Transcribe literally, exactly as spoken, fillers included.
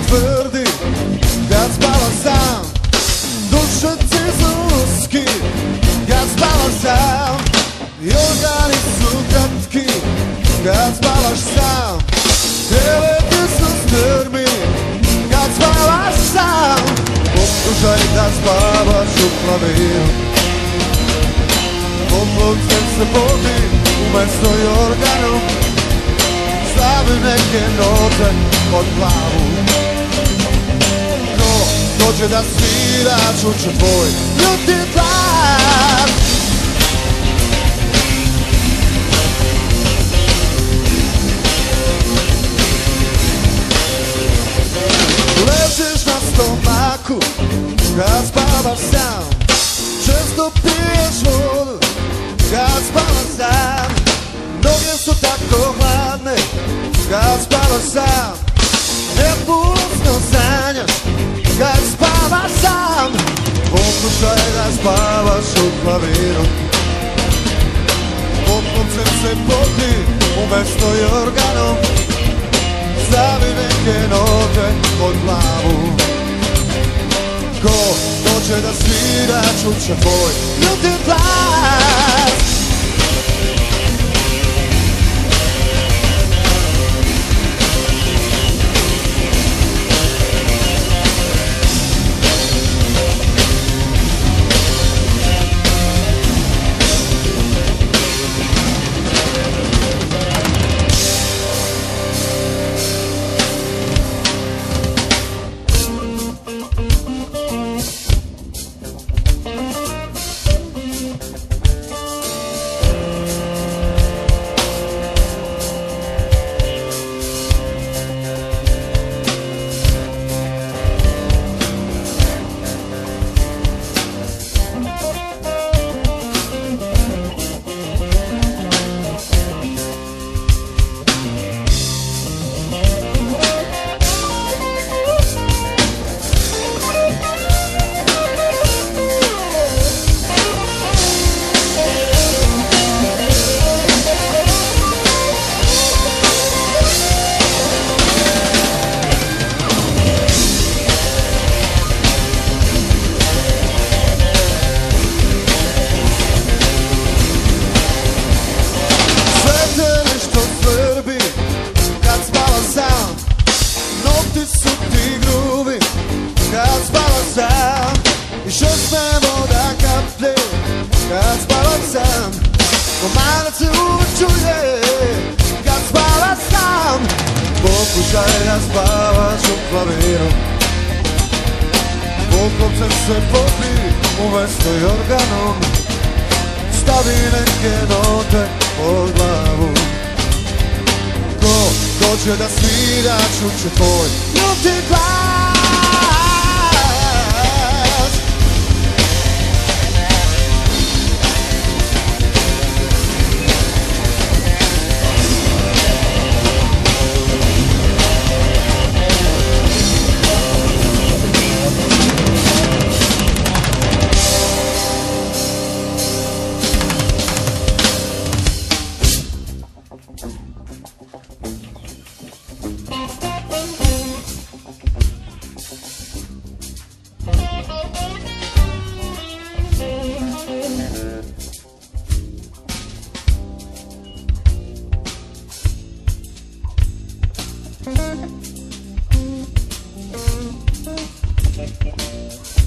tvrdi kad spava sam. Dušeci su uski kad spava sam. I organi su kratki kad spavaš sam. Kreveti su strmi kad spavaš sam. Pokušaj da spavaš u klaviru. Poklopcem se podi umjesto jorganu. Stavi neke note pod glavu. Ko dođe da svira, čuće tvoj ljuti glas. Ležiš na stomaku kad spavaš sam. Često piješ vodu kad spavaš sam. Noge su tako hladne kad spavaš sam. Nepulsno sanjaš kad spavaš sam. Pokušaj da spavaš u klaviru. Poklopcem se podi umjesto jorganom. Stavi neke note pod glavu. Ko dođe da svira, čuće tvoj ljuti glas. I šestne voda kaplje kad spavaš sam. Komarac se uvek čuje kad spavaš sam. Pokušaj da spavaš u klaviru. Poklopcem se podi umjesto jorganom. Stavi neke note pod glavu. Ko dođe da svira, čuće tvoj ljuti glas. Thank you.